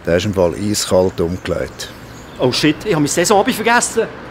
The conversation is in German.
Der ist im Fall eiskalt umgelegt. Oh shit, ich habe mein Saisonabend vergessen.